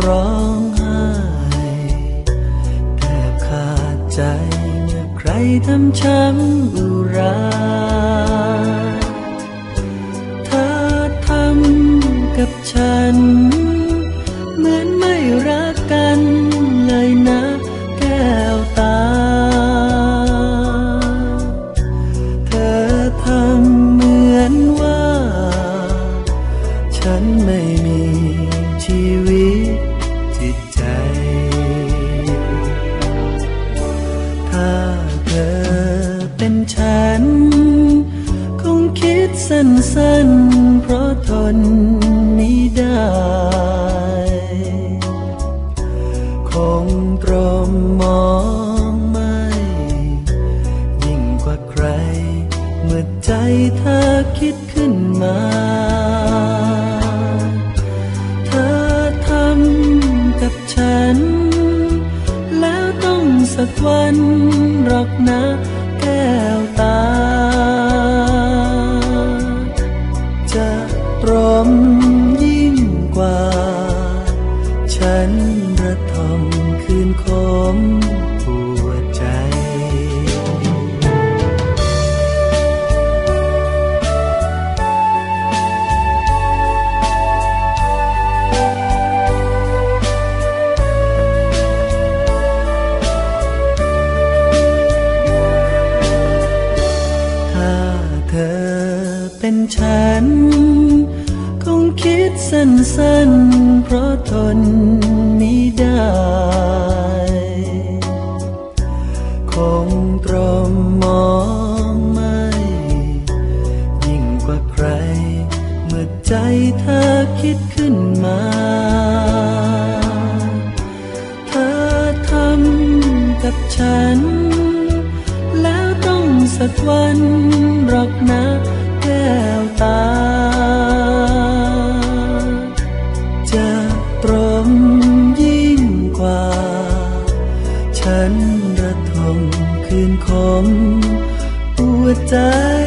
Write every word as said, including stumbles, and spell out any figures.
ร้องไห้แทบขาดใจเมื่อใครทำช้ำอุราเธอทำกับฉันเหมือนไม่รักกันเลยนะแก้วตาเธอทำเหมือนว่าฉันไม่มีชีวิตจิตใจถ้าเธอเป็นฉันคงคิดสั้นๆเพราะทนไม่ได้คงตรมมองไม่ยิ่งกว่าใครเมื่อใจเธอคิดขึ้นมาเธอทำกับฉันแล้วต้องสักวันหรอกนะแก้วตาจะตรมยิ่งกว่าฉันระทมคืนคมปวดใจถ้าเธอเป็นฉันคงคิดสั้นๆเพราะทนไม่ได้คงตรมมองไม่ยิ่งกว่าใครเมื่อใจเธอคิดขึ้นมาเธอทำกับฉันแล้วต้องสักวันหรอกนะแก้วตาจะตรมยิ่งกว่าฉันระทมคืนคมปวดใจ